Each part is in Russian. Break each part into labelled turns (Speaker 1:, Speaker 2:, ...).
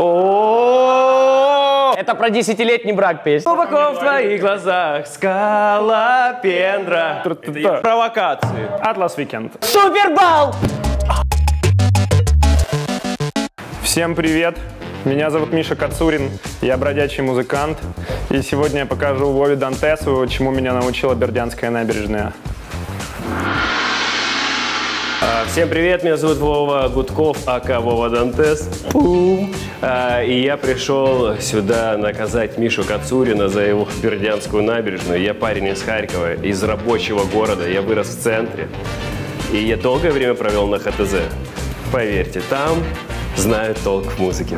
Speaker 1: Это про 10-летний брак песня.
Speaker 2: Глубоко в твоих глазах скалопендра. Провокации.
Speaker 3: Atlas Weekend.
Speaker 1: Супербал!
Speaker 3: Всем привет! Меня зовут Миша Кацурин, я бродячий музыкант. И сегодня я покажу Вове Дантесу, чему меня научила Бердянская набережная.
Speaker 2: Всем привет, меня зовут Вова Гудков, ака Вова Дантес. И я пришел сюда наказать Мишу Кацурина за его Бердянскую набережную. Я парень из Харькова, из рабочего города, я вырос в центре. И я долгое время провел на ХТЗ. Поверьте, там знают толк в музыке.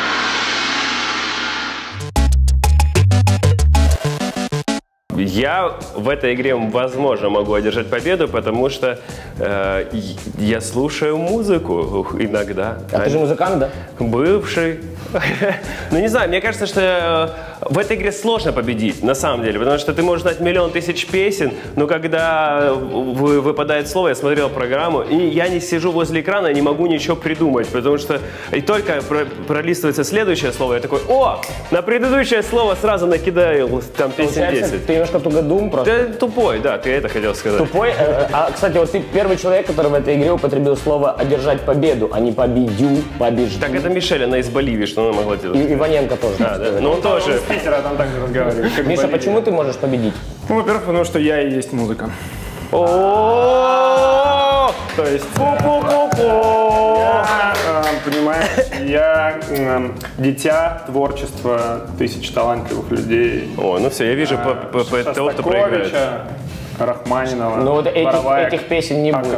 Speaker 2: Я в этой игре, возможно, могу одержать победу, потому что я слушаю музыку иногда.
Speaker 1: А ты же музыкант, да?
Speaker 2: Бывший. Ну, не знаю, мне кажется, что в этой игре сложно победить, на самом деле, потому что ты можешь знать миллион тысяч песен, но когда выпадает слово, я смотрел программу, и я не сижу возле экрана, не могу ничего придумать, потому что и только пролистывается следующее слово, я такой: о, на предыдущее слово сразу накидаю там песен 10.
Speaker 1: Ты немножко тугодум просто.
Speaker 2: Ты тупой, да, ты это хотел сказать.
Speaker 1: Тупой? А, кстати, вот ты первый человек, который в этой игре употребил слово «одержать победу», а не «победю», «побежду».
Speaker 2: Так это Мишель, она из Боливии, что она могла делать?
Speaker 1: И Иваненко тоже.
Speaker 2: Да, да. Ну он тоже.
Speaker 3: С Питера там также разговаривают.
Speaker 1: Миша, почему ты можешь победить?
Speaker 3: Ну, во-первых, потому что я и есть музыка.
Speaker 2: О,
Speaker 3: То есть, понимаешь, я дитя творчества тысяч талантливых людей.
Speaker 2: О, ну все, я вижу по того, кто проиграет.
Speaker 3: Рахманинова,
Speaker 1: Ну вот этих песен не будет.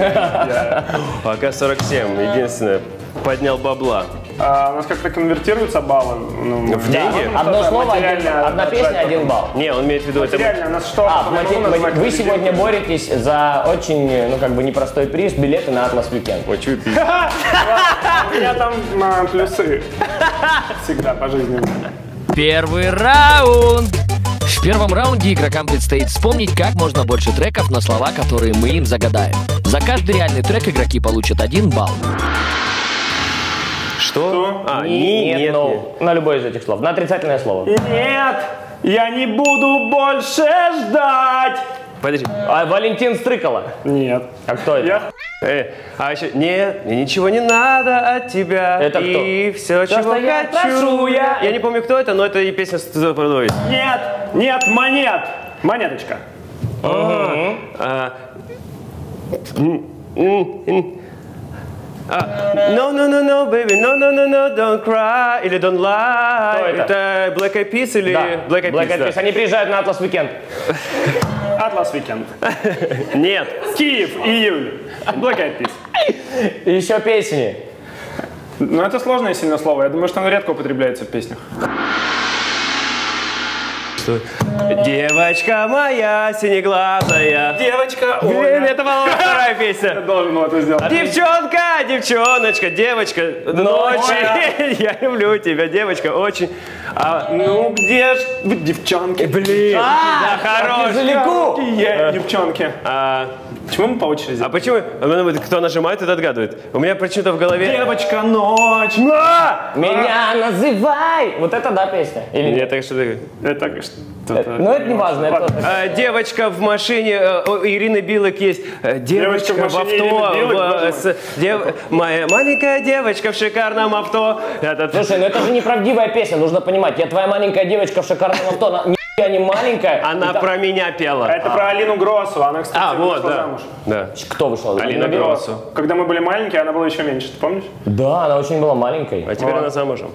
Speaker 2: АК-47, единственное, поднял бабла.
Speaker 3: У нас как-то конвертируются баллы.
Speaker 2: В деньги?
Speaker 1: Одно слово, одна песня, 1 балл.
Speaker 2: Не, он имеет в виду это...
Speaker 3: Реально, у нас что?
Speaker 1: Вы сегодня боретесь за очень, ну как бы непростой приз, билеты на Atlas Weekend.
Speaker 2: Ой, чё пить?
Speaker 3: У меня там плюсы всегда по жизни.
Speaker 4: Первый раунд! В первом раунде игрокам предстоит вспомнить как можно больше треков на слова, которые мы им загадаем. За каждый реальный трек игроки получат 1 балл.
Speaker 2: Что?
Speaker 1: Нет, no. На любое из этих слов. На отрицательное слово.
Speaker 3: Нет, я не буду больше ждать.
Speaker 2: Подожди.
Speaker 1: А Валентин Стрыкало?
Speaker 3: Нет.
Speaker 1: А кто это?
Speaker 2: А еще нет, мне ничего не надо от тебя.
Speaker 1: Это кто?
Speaker 2: И все, чего
Speaker 1: что я прошу,
Speaker 2: я. Я не помню, кто это, но это и песня с Продовой.
Speaker 3: Нет, нет, монет. Монеточка.
Speaker 2: No, no, no, no, baby, no, no, no, no, don't cry, или don't lie.
Speaker 1: Кто это?
Speaker 2: Это Black Eyed Peas или
Speaker 1: Да.
Speaker 2: Black Eyed Peas?
Speaker 1: Peas. Они приезжают на Atlas Weekend.
Speaker 3: Atlas Weekend.
Speaker 2: Нет.
Speaker 3: Киев, июль. Black Eyed Peas.
Speaker 1: Еще песни.
Speaker 3: Ну, это сложное сильное слово. Я думаю, что оно редко употребляется в песнях.
Speaker 2: Девочка моя синеглазая.
Speaker 3: Девочка,
Speaker 2: Блин, это была вторая песня.
Speaker 3: Я должен был это сделать.
Speaker 2: Девчонка, девчоночка, девочка, ночи. Я люблю тебя, девочка, очень.
Speaker 3: Ну, где ж вы, девчонки?
Speaker 2: Блин, да, хорош.
Speaker 3: Девчонки. Почему мы по очереди?
Speaker 2: А почему? Кто нажимает, тот отгадывает. У меня почему-то в голове...
Speaker 3: Девочка, ночь.
Speaker 1: Меня называй! Вот это да песня? Или нет?
Speaker 2: Нет, так что ты...
Speaker 3: Это что?
Speaker 1: Ну это не важно. Это...
Speaker 2: Девочка в машине, у Ирины Билык есть. Девочка в
Speaker 3: машине
Speaker 2: авто.
Speaker 3: Ирины Билык,
Speaker 2: Моя маленькая девочка в шикарном авто.
Speaker 1: Слушай, ну это же неправдивая песня, нужно понимать. Я твоя маленькая девочка в шикарном авто, я не маленькая.
Speaker 2: Она про меня пела.
Speaker 3: Это про Алину Гросу. Она, кстати,
Speaker 2: вот,
Speaker 3: вышла
Speaker 2: да.
Speaker 3: замуж.
Speaker 2: Да.
Speaker 1: Кто вышел?
Speaker 2: Алина Гросу.
Speaker 3: Когда мы были маленькие, она была еще меньше, ты помнишь?
Speaker 1: Да, она очень была маленькой.
Speaker 2: А теперь она замужем.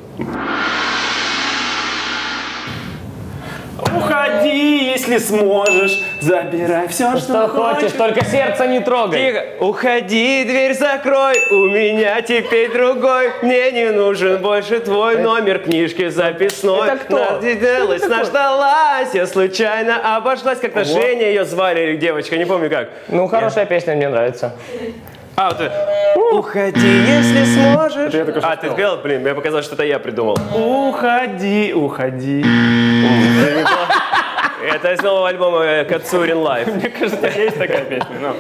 Speaker 3: Уходи, если сможешь, забирай все,
Speaker 1: Что хочешь, только сердце не трогай.
Speaker 2: Тихо. Уходи, дверь закрой, у меня теперь другой. Мне не нужен больше твой номер книжки записной.
Speaker 1: Это кто?
Speaker 2: Наделась, наждалась, я случайно обошлась. Как-то Женя ее звали, или девочка, не помню как.
Speaker 1: Ну, хорошая песня, мне нравится.
Speaker 2: Вот уходи, если сможешь.
Speaker 3: я только что
Speaker 2: ты спел? Блин, мне показалось, что это я придумал.
Speaker 3: Уходи, уходи.
Speaker 2: Это из нового альбома Кацурин Лайф.
Speaker 3: Мне кажется, есть такая песня.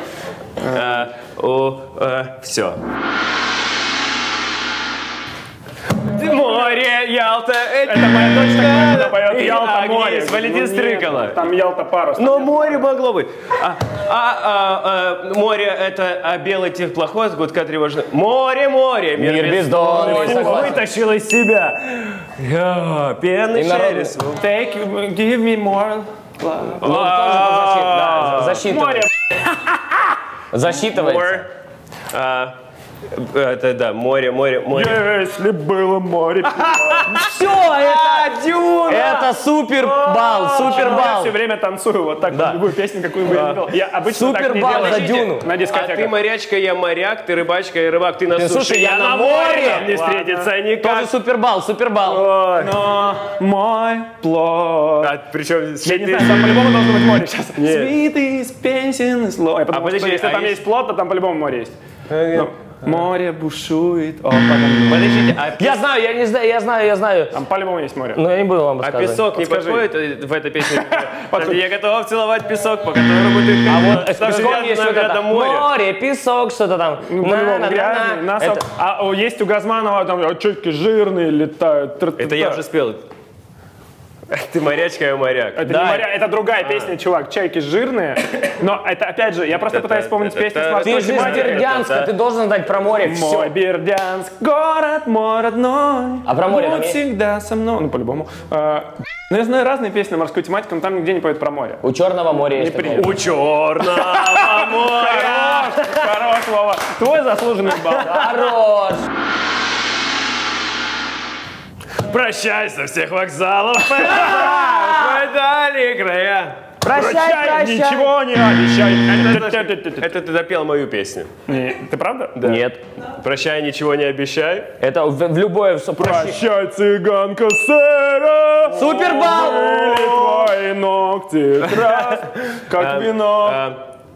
Speaker 2: Все. Ты мой Ялта,
Speaker 3: Это моя дочь так когда поет Ялта море.
Speaker 2: Валентин Стрыкало.
Speaker 3: Там Ялта парус.
Speaker 2: Но море могло быть. Море это, а белый техплоход, гудка тревожный. Море, море,
Speaker 1: Мир бездонный, согласен.
Speaker 2: Вытащил из себя. Пенный
Speaker 1: И народ-
Speaker 2: через.
Speaker 3: Give me more.
Speaker 1: Ну, тоже засчитывается. Засчитывается.
Speaker 2: Море. Это да, море, море, море.
Speaker 3: Если было море.
Speaker 1: Все, это
Speaker 2: Дюна!
Speaker 1: Это супербал,
Speaker 3: Я
Speaker 1: супербал.
Speaker 3: все время танцую вот так,
Speaker 1: Да.
Speaker 3: любую песню, какую бы я не пел. Я обычно так не
Speaker 1: Супербал
Speaker 3: делаю.
Speaker 1: за Дюну.
Speaker 3: На
Speaker 2: А ты
Speaker 3: дискотеках.
Speaker 2: морячка, я моряк, ты рыбачка, я рыбак, ты на
Speaker 1: Ты,
Speaker 2: суше,
Speaker 1: слушай,
Speaker 2: я на море. Нам не
Speaker 3: Ладно.
Speaker 2: встретиться
Speaker 1: Тоже
Speaker 2: никак.
Speaker 1: супербал, супербал.
Speaker 3: Но мой плод.
Speaker 2: Причем
Speaker 3: Я не знаю, там по-любому должно быть море сейчас.
Speaker 2: Нет.
Speaker 3: Цветы из песен и слов. Я подумал,
Speaker 2: подожди,
Speaker 3: что если
Speaker 2: а
Speaker 3: там
Speaker 2: есть-
Speaker 3: есть плод, то там по-любому море есть. Ну, море бушует. О, потом-
Speaker 2: Подождите,
Speaker 1: Я знаю, я не знаю, я знаю.
Speaker 3: Там по-любому есть море.
Speaker 1: Но я не буду вам
Speaker 2: а
Speaker 1: рассказывать.
Speaker 2: песок не
Speaker 3: Подскажи.
Speaker 2: подходит в этой песне? Там, я готов целовать песок, по которому ты
Speaker 1: А
Speaker 2: ходил.
Speaker 1: вот с
Speaker 2: Там же
Speaker 1: песком
Speaker 2: рядом
Speaker 1: есть вот это
Speaker 2: море.
Speaker 1: море, песок, что-то там.
Speaker 3: Ну, по-любому грязный,
Speaker 1: На-на-на-на.
Speaker 3: насоп.
Speaker 1: Это-
Speaker 3: А есть у Газманова там чутки жирные летают.
Speaker 2: Это я уже спел. Ты морячка, я моряк.
Speaker 3: Это,
Speaker 1: Да.
Speaker 3: не моря, это другая песня, чувак. Чайки жирные. Но это, опять же, я просто пытаюсь вспомнить песню с
Speaker 1: Ты
Speaker 3: морской
Speaker 1: же из
Speaker 3: тематикой.
Speaker 1: Бердянска, ты должен знать про море
Speaker 3: Мой
Speaker 1: все.
Speaker 3: Бердянск, город мой родной.
Speaker 1: А про море там
Speaker 3: будь
Speaker 1: есть?
Speaker 3: всегда со мной. Ну, по-любому. Ну, я знаю разные песни на морскую тематику, но там нигде не поют про море.
Speaker 1: У Черного моря есть
Speaker 3: Не
Speaker 1: такое.
Speaker 2: У черного моря.
Speaker 3: Хорош, Вова. Твой заслуженный балл.
Speaker 1: Хорош.
Speaker 2: Прощай со всех вокзалов. Мы дали края.
Speaker 1: Прощай.
Speaker 3: Ничего не обещай.
Speaker 2: Это ты допел мою песню.
Speaker 3: Ты правда?
Speaker 1: Нет.
Speaker 2: Прощай, ничего не обещай.
Speaker 1: Это в любое...
Speaker 3: Прощай, цыганка сэра.
Speaker 1: Супербал!
Speaker 3: Были твои ногти как вино.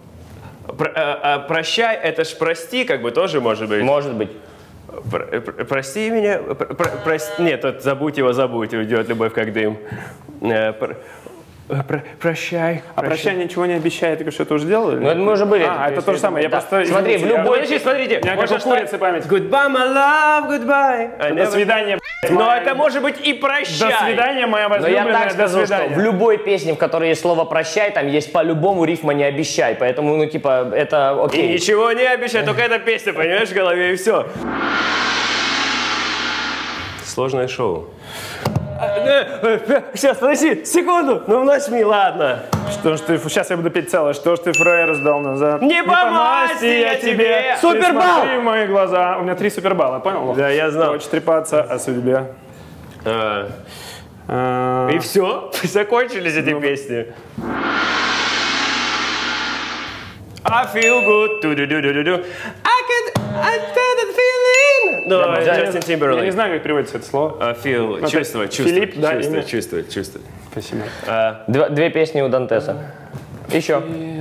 Speaker 2: Прощай, это ж прости, как бы тоже может быть.
Speaker 1: Может быть.
Speaker 2: Прости меня. Нет, вот забудь его, забудь. Уйдет любовь как дым. Прощай.
Speaker 3: А прощай, ничего не обещает, только что это уже делали?
Speaker 1: Ну, это мы уже были.
Speaker 3: А, это то же самое. Я
Speaker 1: Да.
Speaker 3: просто...
Speaker 1: Смотри,
Speaker 3: извините,
Speaker 1: в любой...
Speaker 2: Подожди, смотрите.
Speaker 3: У меня как
Speaker 2: можно
Speaker 3: у курицы память.
Speaker 2: Goodbye, my love, goodbye.
Speaker 3: До свидания,
Speaker 2: Но это может быть и прощай.
Speaker 3: До свидания, моя
Speaker 1: Но я
Speaker 3: возлюбленная,
Speaker 1: так
Speaker 3: до
Speaker 1: скажу, что
Speaker 3: свидания.
Speaker 1: в любой песне, в которой есть слово «прощай», там есть по-любому рифма «не обещай». Поэтому, ну, типа, это
Speaker 2: И
Speaker 1: окей.
Speaker 2: ничего не обещай, только эта песня, понимаешь, в голове, и все. Сложное шоу. Сейчас, подожди, секунду. Ну, нажми, ладно.
Speaker 3: Что ж ты... Сейчас я буду петь целое. Что ж ты фраер сдал назад?
Speaker 2: Не по масти я тебе.
Speaker 3: Ты
Speaker 1: Супербал!
Speaker 3: смотри в мои глаза. У меня 3 супербалла, понял?
Speaker 2: Да, я знал.
Speaker 3: Хочешь трепаться о судьбе.
Speaker 2: И все, закончились эти песни. I feel good. Do-do-do-do-do. I feel that feeling. No, Justin
Speaker 3: Я не
Speaker 2: Timberlake.
Speaker 3: знаю, как переводится это слово.
Speaker 2: Feel,
Speaker 3: Ну,
Speaker 2: чувствовать,
Speaker 3: то есть Филипп, да, имя?
Speaker 2: чувствовать.
Speaker 3: Спасибо.
Speaker 1: Две песни у Дантеса. Еще.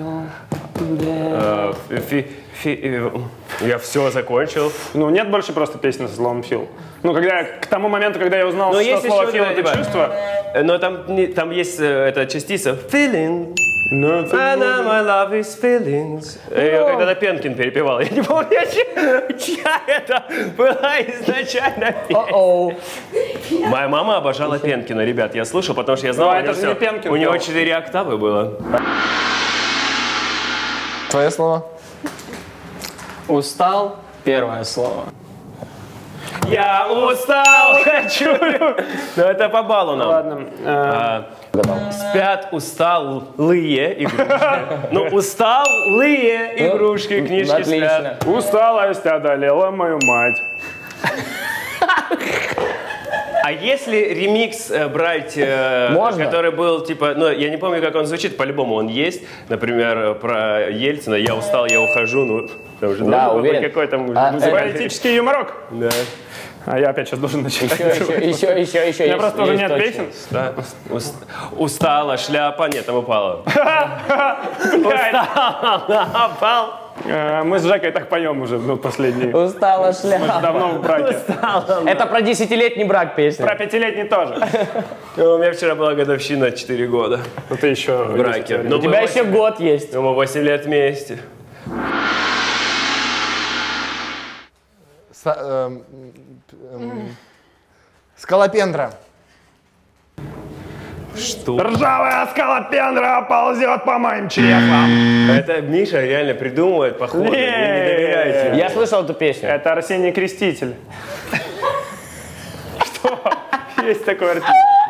Speaker 2: Я все закончил.
Speaker 3: Ну, нет больше просто песни со словом «фил». Ну, когда к тому моменту, когда я узнал,
Speaker 2: Но
Speaker 3: что
Speaker 2: есть
Speaker 3: слово
Speaker 2: еще,
Speaker 3: «фил» —
Speaker 2: да,
Speaker 3: это
Speaker 2: типа,
Speaker 3: чувство.
Speaker 2: Но там есть эта частица feeling.
Speaker 3: Ну, это...
Speaker 2: And my love is feelings. Ее когда-то Пенкин перепевал. Я не помню, чья это была изначально песня.
Speaker 1: Оу.
Speaker 2: Моя мама обожала Пенкина, ребят. Я слушал, потому что я знал,
Speaker 3: Ну,
Speaker 2: у
Speaker 3: это
Speaker 2: него
Speaker 3: же
Speaker 2: всё.
Speaker 3: не Пенкин
Speaker 2: У него
Speaker 3: пел.
Speaker 2: 4 октавы было.
Speaker 5: Твое слово?
Speaker 6: Устал. Первое слово.
Speaker 2: Я устал, хочу. Ну это по баллу нам.
Speaker 3: Ладно.
Speaker 2: Спят усталые игрушки. Ну, усталые игрушки, книжки
Speaker 1: Отлично.
Speaker 2: спят.
Speaker 3: Усталость одолела мою мать.
Speaker 2: А если ремикс брать,
Speaker 1: Можно?
Speaker 2: который был типа, ну я не помню, как он звучит, по-любому он есть. Например, про Ельцина «Я устал, я ухожу». Ну, там же
Speaker 1: Да,
Speaker 2: должен быть
Speaker 1: уверен.
Speaker 2: какой-то
Speaker 1: А,
Speaker 2: музыкальный.
Speaker 3: Политический юморок.
Speaker 2: Да.
Speaker 3: А я опять сейчас должен начать.
Speaker 1: Еще.
Speaker 3: У меня просто уже нет песен.
Speaker 2: Да. Устала шляпа, нет, там упала. Упал.
Speaker 3: Мы с Жекой так поем уже, ну, последние.
Speaker 1: Устала шляпа.
Speaker 3: Давно в браке.
Speaker 1: Это про 10-летний брак песня.
Speaker 3: Про 5-летний тоже.
Speaker 2: У меня вчера была годовщина 4 года
Speaker 3: Ну, ты еще...
Speaker 2: в браке.
Speaker 1: У тебя еще год есть.
Speaker 2: Мы 8 лет вместе.
Speaker 5: Скалопендра.
Speaker 2: Что?
Speaker 3: Ржавая скалопендра ползет по моим чревам.
Speaker 2: Это Миша реально придумывает, походу. Не доверяйте.
Speaker 1: Я слышал эту песню.
Speaker 3: Это Арсений Креститель. Что? Есть такой артист.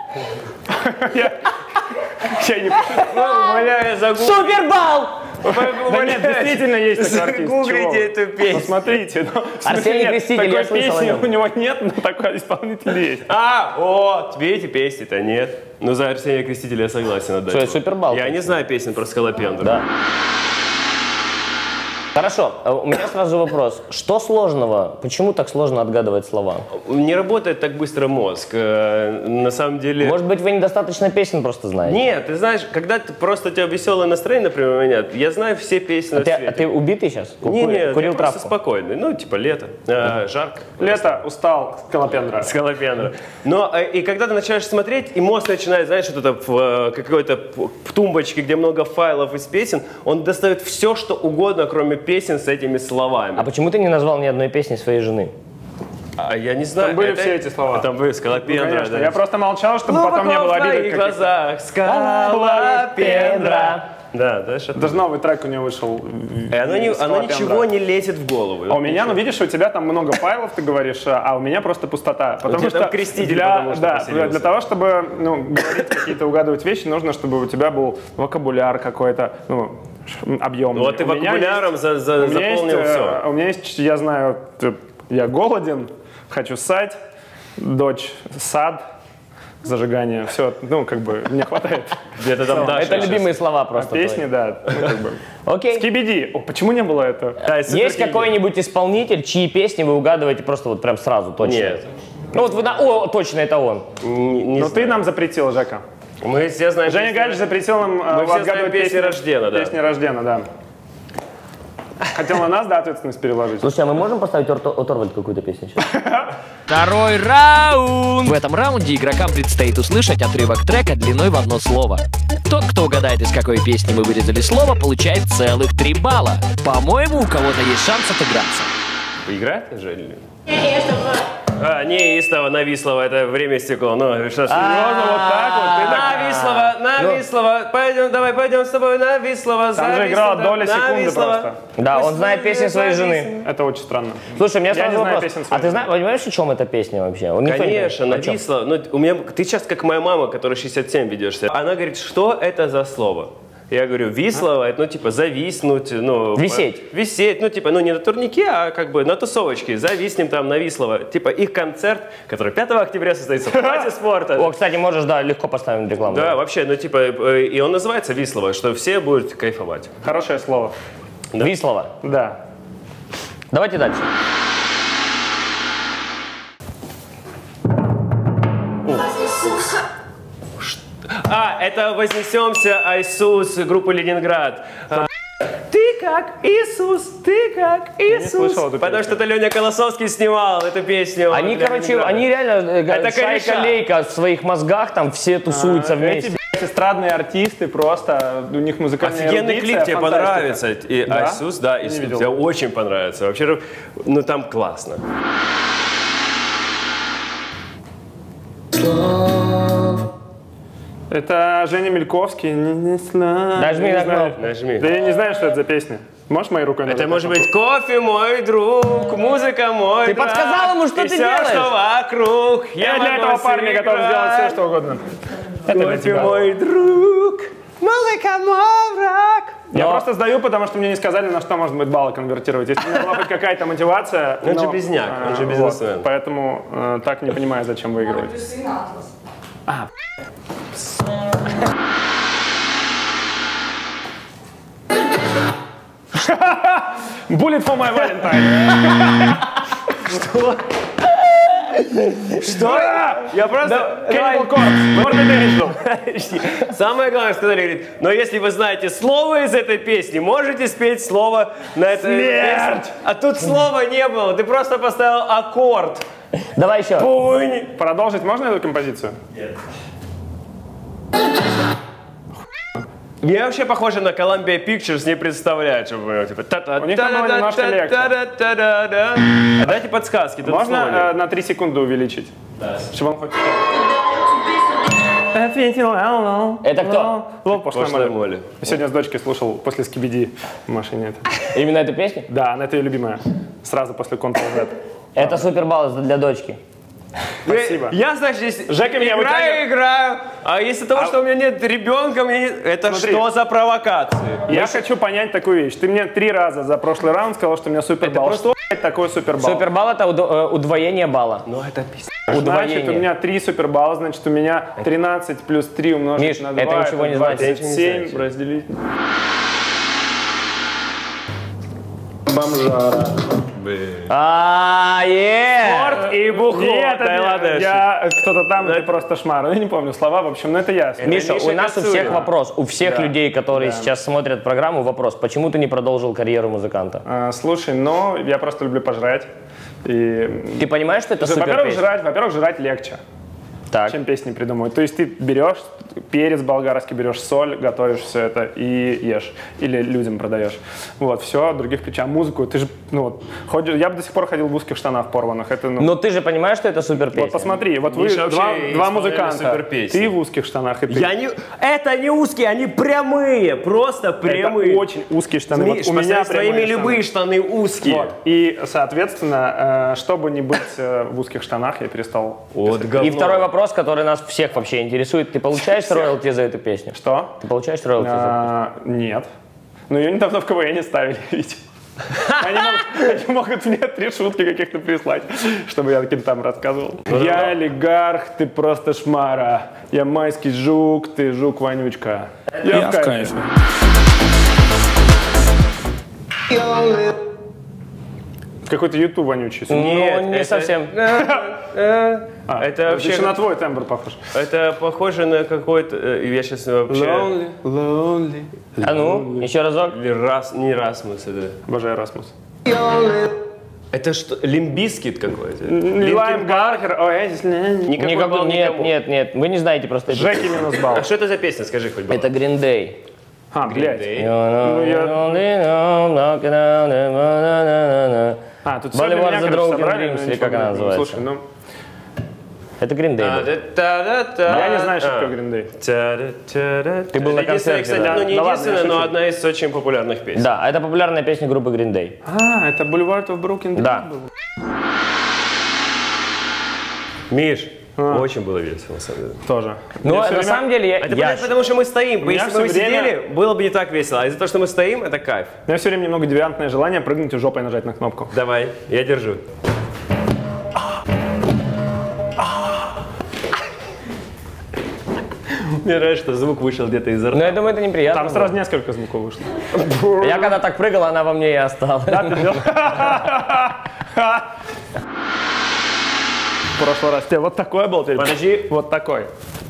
Speaker 3: Я не
Speaker 2: Умоляю, загуглите.
Speaker 1: Супербал!
Speaker 3: Да нет, действительно есть такой артист.
Speaker 2: Загуглите эту песню.
Speaker 3: Посмотрите.
Speaker 1: Арсений Креститель, я
Speaker 3: такой
Speaker 1: слышал о
Speaker 3: песни
Speaker 1: нем.
Speaker 3: у него нет, но такой исполнитель есть.
Speaker 2: Вот, видите, песни-то нет. Ну, за Арсения Крестителя я согласен отдать.
Speaker 1: Что, это Супербал?
Speaker 2: Я не знаю песен про скалопендру.
Speaker 1: Да. Хорошо, у меня сразу вопрос. Что сложного? Почему так сложно отгадывать слова?
Speaker 2: Не работает так быстро мозг. На самом деле...
Speaker 1: Может быть, вы недостаточно песен просто знаете?
Speaker 2: Нет, ты знаешь, когда ты просто у тебя веселое настроение, например, у меня, я знаю все песни на свете.
Speaker 1: А ты убитый сейчас?
Speaker 2: Не,
Speaker 1: Курил
Speaker 2: я просто
Speaker 1: травку?
Speaker 2: спокойный. Ну, типа лето, жарко.
Speaker 3: Лето, устал, скалопендра.
Speaker 2: Скалопендра. Но и когда ты начинаешь смотреть, и мозг начинает, знаешь, вот это в какой-то тумбочке, где много файлов из песен, он достает все, что угодно, кроме песен с этими словами.
Speaker 1: А почему ты не назвал ни одной песни своей жены?
Speaker 2: А я не знаю.
Speaker 3: Там были все эти слова.
Speaker 2: Там были скалопендра.
Speaker 3: Конечно,
Speaker 2: да.
Speaker 3: я просто молчал, чтобы потом не было
Speaker 2: в
Speaker 3: обиды.
Speaker 2: твоих глазах скалопендра. Да, да, что
Speaker 3: Даже новый трек у него вышел.
Speaker 2: И оно ничего не лезет в голову.
Speaker 3: А у меня, ну видишь, у тебя там много файлов, ты говоришь, а у меня просто пустота. Потому
Speaker 2: тебя там креститель, потому что поселился.
Speaker 3: для того, чтобы говорить какие-то, угадывать вещи, нужно, чтобы у тебя был вокабуляр какой-то, объемный.
Speaker 2: Вот ты вокабуляром заполнил все.
Speaker 3: У меня есть, я знаю, я голоден, хочу ссать, дочь сад, зажигание, все, мне хватает.
Speaker 2: Где-то там дальше.
Speaker 1: Это любимые слова просто.
Speaker 3: Песни, да,
Speaker 1: Окей.
Speaker 3: Скибиди. О, почему не было это?
Speaker 1: Есть какой-нибудь исполнитель, чьи песни вы угадываете просто вот прям сразу, точно?
Speaker 2: Нет.
Speaker 1: Ну вот вы, о, точно, это он.
Speaker 3: Но ты нам запретил, Жека.
Speaker 2: Мы все знаем.
Speaker 3: Женя Галич запретил нам
Speaker 2: отгадывать песни Рождена, да.
Speaker 3: Песни Рождена, да. Хотел на нас, да, ответственность переложить.
Speaker 1: Слушай, а мы можем поставить от Торвальд какую-то песню сейчас?
Speaker 4: Второй раунд! В этом раунде игрокам предстоит услышать отрывок трека длиной в одно слово. Тот, кто угадает, из какой песни мы вырезали слово, получает целых 3 балла. По-моему, у кого-то есть шанс отыграться.
Speaker 2: Играть же? Неистово, Навислова, это время стекло. Ну, что, серьезно, вот так вот? Навислова, пойдем с тобой, Навислова.
Speaker 3: Там же играла доля секунды просто.
Speaker 1: Да, он знает песни своей жены.
Speaker 3: Это очень странно.
Speaker 1: Слушай, у меня
Speaker 3: Я
Speaker 1: сразу
Speaker 3: не знаю
Speaker 1: вопрос.
Speaker 3: песен
Speaker 1: А
Speaker 3: своей
Speaker 1: ты
Speaker 3: жены.
Speaker 1: понимаешь, о чем эта песня вообще? Он никто не
Speaker 2: Конечно,
Speaker 1: понимает. О чем?
Speaker 2: Навислова. Ну, ты сейчас как моя мама, которая 67 ведешься. Она говорит, что это за слово? Я говорю, Вислова, это, зависнуть,
Speaker 1: Висеть.
Speaker 2: Висеть, не на турнике, а как бы на тусовочке. Зависнем там на Вислова. Типа их концерт, который 5 октября состоится в Палате спорта.
Speaker 1: О, кстати, можешь, да, легко поставить рекламу.
Speaker 2: Да, вообще, и он называется Вислова, что все будут кайфовать.
Speaker 3: Хорошее слово.
Speaker 2: Да.
Speaker 1: Вислова.
Speaker 3: Да.
Speaker 1: Давайте дальше.
Speaker 2: Это «Вознесемся, Айсус» группы «Ленинград». Ты как Иисус, ты как Иисус.
Speaker 3: слышал эту
Speaker 2: Потому
Speaker 3: песню.
Speaker 2: что это Леня Колосовский снимал эту песню.
Speaker 1: Они,
Speaker 2: для
Speaker 1: короче,
Speaker 2: Ленинграда.
Speaker 1: они реально
Speaker 2: Это кореша.
Speaker 1: шайка-лейка в своих мозгах, там все тусуются вместе.
Speaker 3: Эти эстрадные артисты просто, у них музыкальная
Speaker 2: Офигенный
Speaker 3: эрудиция,
Speaker 2: клип, тебе
Speaker 3: фантастика.
Speaker 2: понравится. И
Speaker 3: Да?
Speaker 2: Айсус, да,
Speaker 3: Не
Speaker 2: Иисус,
Speaker 3: видел.
Speaker 2: тебе очень понравится. Вообще, там классно.
Speaker 3: Это Женя Мельковский.
Speaker 1: Нажми на кнопку.
Speaker 2: Нажми.
Speaker 3: Да я не знаю, что это за песня. Можешь моей рукой
Speaker 2: Это
Speaker 3: нажать?
Speaker 2: может быть кофе, мой друг, музыка, мой
Speaker 1: Ты
Speaker 2: брат,
Speaker 1: подсказал ему, что
Speaker 2: и
Speaker 1: ты
Speaker 2: все,
Speaker 1: делаешь.
Speaker 2: что вокруг.
Speaker 3: Я для
Speaker 2: могу
Speaker 3: этого парня готов
Speaker 2: сыграть.
Speaker 3: сделать все, что угодно. Это для
Speaker 2: Кофе,
Speaker 3: тебя.
Speaker 2: мой друг, музыка, мой враг.
Speaker 3: Я просто сдаю, потому что мне не сказали, на что можно будет баллы конвертировать. Если у меня была хоть какая-то мотивация...
Speaker 2: Он же близняк, он же бизнесмен.
Speaker 3: Поэтому так не понимаю, зачем выигрывать. Bullet for my Valentine.
Speaker 2: Что? Я просто...
Speaker 3: Cannibal Corpse. Morbid Angel.
Speaker 2: Самое главное, сказали, говорит, но если вы знаете слово из этой песни, можете спеть слово на этой
Speaker 3: Смерть!
Speaker 2: песне. А тут слова не было, ты просто поставил аккорд.
Speaker 1: Давай еще.
Speaker 2: Пунь.
Speaker 3: Продолжить можно эту композицию?
Speaker 2: Нет. Мне вообще похоже на Columbia Pictures, не представляю, что вы типа.
Speaker 3: У них там было немножко легче.
Speaker 2: Дайте подсказки. тут слова
Speaker 3: Можно
Speaker 2: нет.
Speaker 3: на 3 секунды увеличить? Да. Чтобы он хоть...
Speaker 1: Это кто?
Speaker 2: Пошлая Молли.
Speaker 3: Сегодня с дочкой слушал после Скибиди в машине. Это.
Speaker 1: Именно эта песня?
Speaker 3: Да, она это ее любимая. Сразу после Ctrl-Z.
Speaker 1: Это супербалл для дочки.
Speaker 3: Спасибо.
Speaker 2: Я, значит, здесь
Speaker 3: Жека меня
Speaker 2: играю. А из-за того, что у меня нет ребенка, это
Speaker 3: Смотри.
Speaker 2: что за провокации?
Speaker 3: Я хочу понять такую вещь. Ты мне 3 раза за прошлый раунд сказал, что у меня супербалл.
Speaker 2: Это
Speaker 3: Что такое супербалл?
Speaker 1: Супербалл это удвоение балла.
Speaker 2: Ну это пиздец.
Speaker 3: Значит, у меня 3 супербалла, значит, у меня 13 плюс 3 умножить
Speaker 1: Миш,
Speaker 3: на 2.
Speaker 1: это ничего не значит.
Speaker 3: 27 разделить. Бомжара.
Speaker 2: И бухло.
Speaker 3: Нет,
Speaker 2: Да ладно.
Speaker 3: я кто-то там, ты просто шмар. Я не помню слова, в общем, но это ясно.
Speaker 1: Миша,
Speaker 2: Миша
Speaker 1: у нас у
Speaker 2: Кацурин.
Speaker 1: всех вопрос. У всех людей, которые сейчас смотрят программу, вопрос. Почему ты не продолжил карьеру музыканта?
Speaker 3: Слушай, ну, я просто люблю пожрать. И...
Speaker 1: Ты понимаешь, что это супер
Speaker 3: Во-первых, жрать легче,
Speaker 1: Так.
Speaker 3: чем песни придумывать. То есть ты берешь перец болгарский, берешь соль, готовишь все это и ешь. Или людям продаешь. Вот, все, других причин. А музыку, ты же, ну вот, ходишь, я бы до сих пор ходил в узких штанах порванных. Это, ну,
Speaker 1: Но ты же понимаешь, что это супер песня.
Speaker 3: вот посмотри, вот вы
Speaker 2: Миша
Speaker 3: два
Speaker 2: вообще
Speaker 3: музыканта.
Speaker 2: суперпесни.
Speaker 3: Ты в узких штанах, и ты.
Speaker 2: Это не узкие, они прямые, просто прямые.
Speaker 3: Это очень узкие штаны.
Speaker 2: Миш,
Speaker 3: Вот у меня
Speaker 2: своими
Speaker 3: прямые
Speaker 2: любые штаны узкие.
Speaker 3: Вот. И, соответственно, чтобы не быть в узких штанах, я перестал.
Speaker 2: Вот говно.
Speaker 1: И второй вопрос, который нас всех вообще интересует. Ты получаешь роялти за эту песню?
Speaker 3: Что?
Speaker 1: Ты получаешь роялти за эту песню?
Speaker 3: Нет. Но ее недавно в КВН ставили, видимо. Они могут мне 3 шутки каких-то прислать, чтобы я таким там рассказывал. Я олигарх, ты просто шмара. Я майский жук, ты жук-вонючка. Я в кайфе. Какой-то ютуб вонючий.
Speaker 2: Нет,
Speaker 1: Ну, не
Speaker 2: это-
Speaker 1: совсем.
Speaker 2: Это вообще...
Speaker 3: Еще на твой тембр похож.
Speaker 2: Это похоже на какой-то... Я сейчас вообще...
Speaker 3: lonely.
Speaker 1: А ну, еще разок.
Speaker 2: Не Расмус это.
Speaker 3: Обожаю Расмус.
Speaker 2: Это что? Лимбискит какой-то?
Speaker 3: Лайм Гаргер. Ой, я здесь...
Speaker 2: Никакой балл никому.
Speaker 1: Нет, вы не знаете просто это.
Speaker 3: Жеки минус балл.
Speaker 2: А что это за песня, скажи хоть балл.
Speaker 1: Это Green Day.
Speaker 3: А, блядь.
Speaker 2: Day.
Speaker 3: Тут сегодня
Speaker 1: Boulevard
Speaker 3: меня,
Speaker 1: the
Speaker 3: короче,
Speaker 1: Broken
Speaker 3: собрали,
Speaker 1: Dreams,
Speaker 3: но
Speaker 1: или
Speaker 3: ничего
Speaker 1: как она
Speaker 3: не
Speaker 1: называется?
Speaker 3: Слушай, ну,
Speaker 1: Это Green Day. был.
Speaker 3: я не знаю, что такое Green Day.
Speaker 1: Ты был на концерте,
Speaker 2: кстати,
Speaker 1: да.
Speaker 2: ну не
Speaker 3: Да ладно,
Speaker 2: единственная,
Speaker 3: я
Speaker 2: но
Speaker 3: шучу.
Speaker 2: одна из очень популярных песен.
Speaker 1: Да, это популярная песня группы Green Day.
Speaker 3: Это Boulevard of Broken Dreams
Speaker 1: Да.
Speaker 3: был?
Speaker 2: Миш, очень было весело, на самом деле.
Speaker 3: Тоже.
Speaker 1: Но
Speaker 3: Мне всё
Speaker 1: на
Speaker 3: время-
Speaker 1: самом деле я
Speaker 2: потому что мы стоим.
Speaker 3: меня
Speaker 2: Если бы мы
Speaker 3: всё время-
Speaker 2: сидели, было бы не так весело. А из-за того, что мы стоим, это кайф.
Speaker 3: У меня все время немного девиантное желание прыгнуть и жопой нажать на кнопку.
Speaker 2: Давай, я держу. Мне нравится, что звук вышел где-то из
Speaker 1: Но
Speaker 2: рта.
Speaker 1: я думаю, это неприятно.
Speaker 3: Там сразу несколько звуков вышло.
Speaker 1: Я когда так прыгал, она во мне и осталась.
Speaker 3: В прошлый раз тебе вот такой был, теперь
Speaker 2: Подожди.
Speaker 3: вот такой.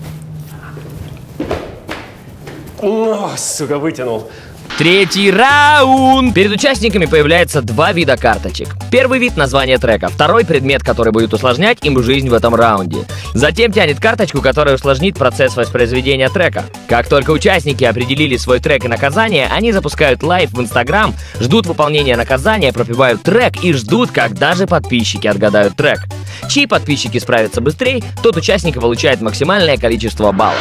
Speaker 2: О, сука, вытянул.
Speaker 4: Третий раунд! Перед участниками появляется 2 вида карточек. Первый вид — название трека, второй — предмет, который будет усложнять им жизнь в этом раунде. Затем тянет карточку, которая усложнит процесс воспроизведения трека. Как только участники определили свой трек и наказание, они запускают лайв в Инстаграм, ждут выполнения наказания, пропевают трек и ждут, когда же подписчики отгадают трек. Чьи подписчики справятся быстрее, тот участник получает максимальное количество баллов.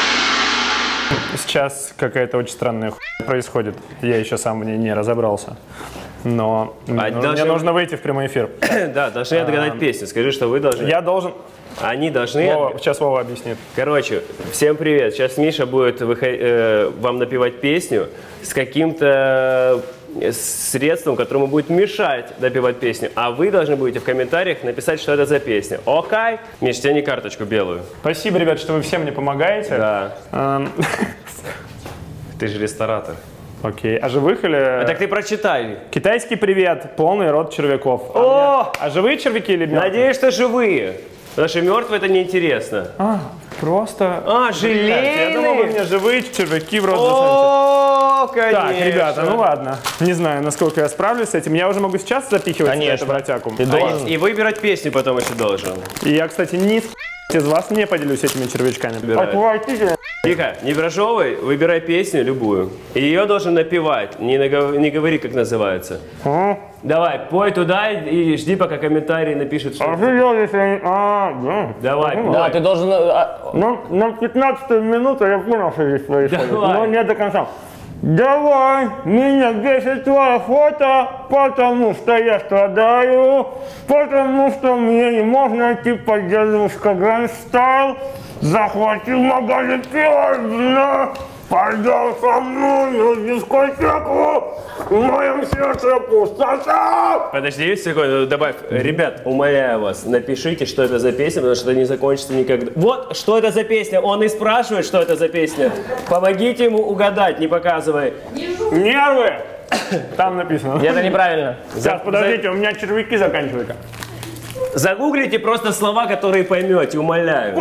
Speaker 3: Сейчас какая-то очень странная хуйня происходит. Я еще сам в ней не разобрался. Но мне нужно выйти в прямой эфир.
Speaker 2: Да, должны отгадать песню. Скажи, что вы должны.
Speaker 3: Я должен...
Speaker 2: Они должны...
Speaker 3: Сейчас Вова объяснит.
Speaker 2: Короче, всем привет. Сейчас Миша будет вам напевать песню с каким-то средством, которому будет мешать напевать песню. А вы должны будете в комментариях написать, что это за песня. Окей? Миш, тяни карточку белую.
Speaker 3: Спасибо, ребят, что вы все мне помогаете.
Speaker 2: Да. Ты же ресторатор.
Speaker 3: Окей. А живых или...
Speaker 2: Так ты прочитай.
Speaker 3: Китайский привет, полный рот червяков. А живые червяки или мертвые?
Speaker 2: Надеюсь, что живые. Потому что мертвые это неинтересно.
Speaker 3: Просто...
Speaker 2: Желейные?
Speaker 3: Я думал, вы мне живые червяки в рот засунете.
Speaker 2: О, конечно.
Speaker 3: Так, ребята, ну ладно. Не знаю, насколько я справлюсь с этим. Я уже могу сейчас запихивать
Speaker 1: Конечно.
Speaker 3: это в ротяку.
Speaker 1: Ты должен.
Speaker 2: И выбирать песню потом еще должен.
Speaker 3: И я, кстати, ни из вас не поделюсь этими червячками.
Speaker 2: Выбирай.
Speaker 3: Отвратительно.
Speaker 2: Тихо, не прожевывай, выбирай песню любую. И ее должен напевать, не говори, как называется. Давай, пой туда и жди, пока комментарии напишут. Что
Speaker 3: да.
Speaker 2: Давай,
Speaker 1: Да,
Speaker 2: пой.
Speaker 1: ты должен...
Speaker 3: Ну, на 15-ю минуту я понял, что здесь происходит,
Speaker 2: Давай.
Speaker 3: но не до конца. Давай, меня бесит твое фото, потому что я страдаю, потому что мне не можно идти под дедушка Грандстайл. Захватил магазин пива, пойдем со мной на дискотеку, в моем сердце пустота.
Speaker 2: Подожди секунду, добавь. Ребят, умоляю вас, напишите, что это за песня, потому что это не закончится никогда. Вот, что это за песня? Он и спрашивает, что это за песня. Помогите ему угадать, не показывай.
Speaker 3: Нервы! Там написано.
Speaker 1: Это неправильно.
Speaker 3: Сейчас, подождите, у меня червяки заканчиваются.
Speaker 2: Загуглите просто слова, которые поймете, умоляю.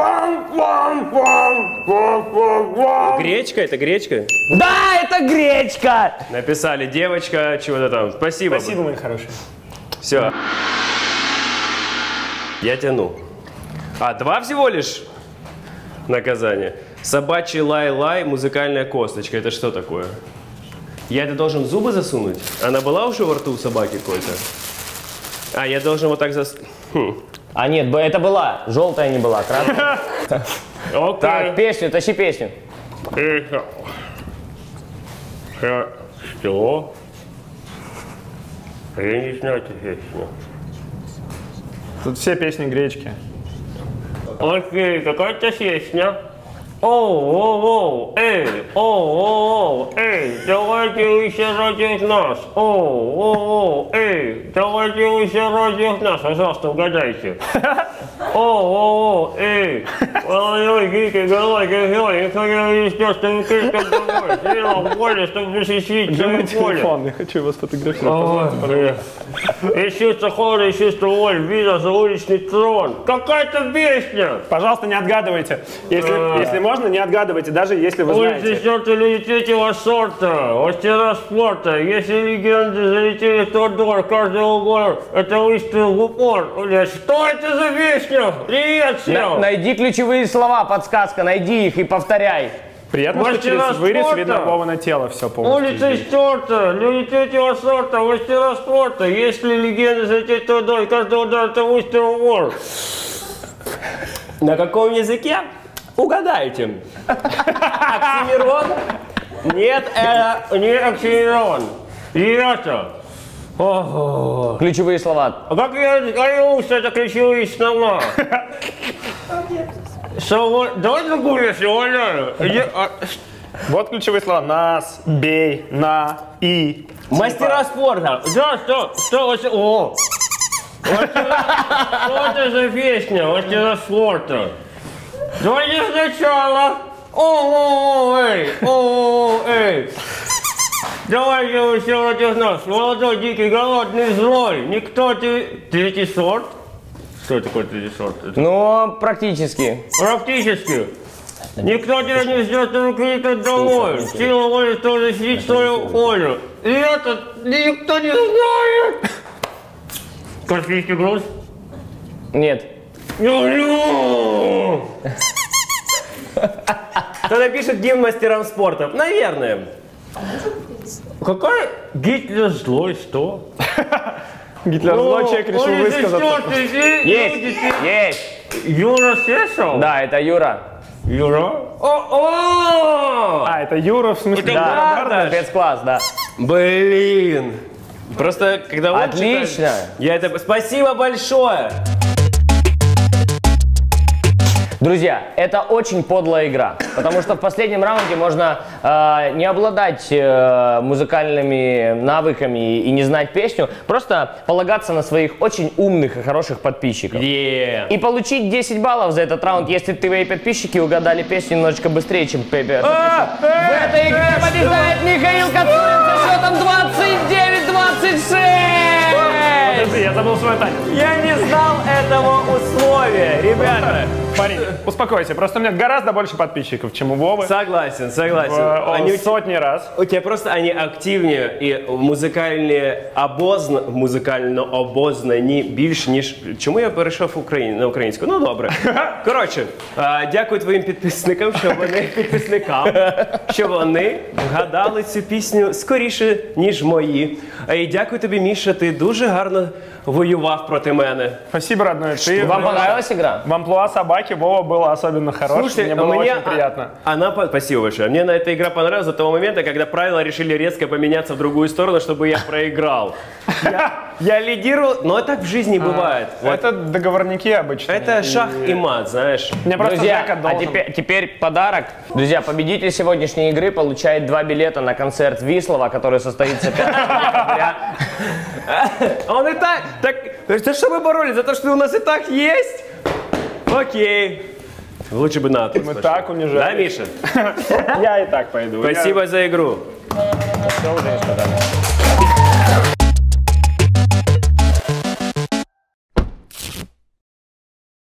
Speaker 2: Гречка? Это гречка?
Speaker 1: Да, это гречка!
Speaker 2: Написали девочка, чего-то там. Спасибо.
Speaker 3: Спасибо, мои хорошие.
Speaker 2: Все. Я тяну. А, 2 всего лишь наказания. Собачий лай-лай, музыкальная косточка. Это что такое? Я это должен в зубы засунуть? Она была уже во рту у собаки какой-то? А, я должен вот так
Speaker 1: А нет, это была. Желтая не была, красная. Так, песню, тащи песню.
Speaker 2: Что? Я не знаю эту песню.
Speaker 3: Тут все песни гречки.
Speaker 2: Окей, какая-то песня. Оу, эй, эй, давайте вы все ради нас. Оу, эй, давайте вы все ради нас. Пожалуйста, угадайте. Оу, эй, ой, гики, голой, никто не ждет, что вы криком домой. Сидела в поле, чтобы защитить свое поле.
Speaker 3: Я хочу вас фотографировать.
Speaker 2: Ищется хода, ищется воль, вида за уличный трон. Какая-то песня.
Speaker 3: Пожалуйста, не отгадывайте. Если можно, не отгадывайте, даже если вы
Speaker 2: Улицы
Speaker 3: знаете.
Speaker 2: сорта люди третьего сорта, мастера спорта. Если легенды залетели в тот двор каждого года, это выстрел в упор. Что это за песня? Привет всем!
Speaker 1: Найди ключевые слова, подсказка, найди их и повторяй.
Speaker 3: Приятно, что
Speaker 2: Мастера
Speaker 3: через вырез
Speaker 2: спорта.
Speaker 3: видно Вовано тело все полностью.
Speaker 2: Улицы сорта, люди третьего сорта, мастера спорта. Если легенды залетели в тот двор каждого года, это выстрел в упор. На каком языке? Угадайте. Оксимирон? Нет, это не оксимирон. Ребята. Ого.
Speaker 1: Ключевые слова.
Speaker 2: А как я говорю, что это ключевые слова? Давай другую версию, умоляю.
Speaker 3: Вот ключевые слова. Нас, бей, на, и.
Speaker 2: Мастера спорта. Да, что? О! Что это за песня? Мастера спорта. Давайте сначала. Эй. Давайте вы все против нас. Молодой, дикий, голодный, злой. Никто третий сорт? Что такое третий сорт?
Speaker 1: Ну, практически.
Speaker 2: Практически. Никто тебя не ждет, но крикнет домой. Сила воли тоже сидит свою волю. И это никто не знает. Космический груз?
Speaker 1: Нет.
Speaker 2: Кто напишет гимн мастерам спорта? Наверное. Какой Гитлер злой, что?
Speaker 3: Гитлер злой, человек решил высказаться.
Speaker 1: Есть.
Speaker 2: Юра слышал?
Speaker 1: Да, это Юра.
Speaker 2: Юра? О!
Speaker 3: А, это Юра, в смысле?
Speaker 1: Да, спецкласс, да.
Speaker 2: Блин. Просто когда он
Speaker 1: Отлично.
Speaker 2: читает, я это... Спасибо большое.
Speaker 1: Друзья, это очень подлая игра, потому что в последнем раунде можно не обладать музыкальными навыками и не знать песню, просто полагаться на своих очень умных и хороших подписчиков. И получить 10 баллов за этот раунд, если твои подписчики угадали песню немножечко быстрее, чем Пепе. В этой игре побеждает Михаил Кацурин со счетом 29-26!
Speaker 3: Я забыл свой танец.
Speaker 2: Я не знал этого условия, ребята.
Speaker 3: Парень, успокойся, просто у меня гораздо больше подписчиков, чем у Вовы.
Speaker 2: Согласен, согласен.
Speaker 3: Они сотни раз.
Speaker 2: У тебя просто они активнее і музикально обознані більш, ніж... Чому я перейшов на українську? Ну, добре. Коротше, дякую твоїм підписникам, що вони вгадали цю пісню скоріше, ніж мої. І дякую тобі, Міша, ти дуже гарно воював проти мене.
Speaker 3: Спасибо, родной. Ты
Speaker 1: Вам понравилась игра?
Speaker 3: в амплуа собаки Вова был особенно хорош.
Speaker 2: Слушайте,
Speaker 3: мне было очень приятно.
Speaker 2: Спасибо большое. Мне эта игра понравилась до того момента, когда правила решили резко поменяться в другую сторону, чтобы я проиграл. Я лидировал, но так в жизни бывает.
Speaker 3: Это договорники обычно.
Speaker 2: Это шах и мат, знаешь.
Speaker 3: Мне просто
Speaker 1: Друзья,
Speaker 3: Жека должен...
Speaker 1: теперь подарок. Друзья, победитель сегодняшней игры получает 2 билета на концерт Вислова, который состоится 5 декабря.
Speaker 2: Он и так... За что вы боролись? За то, что у нас и так есть? Окей. Лучше бы на
Speaker 3: Мы так унижаем.
Speaker 2: Да, Миша?
Speaker 3: Я и так пойду.
Speaker 2: Спасибо за игру.
Speaker 3: Все, уже не сказали.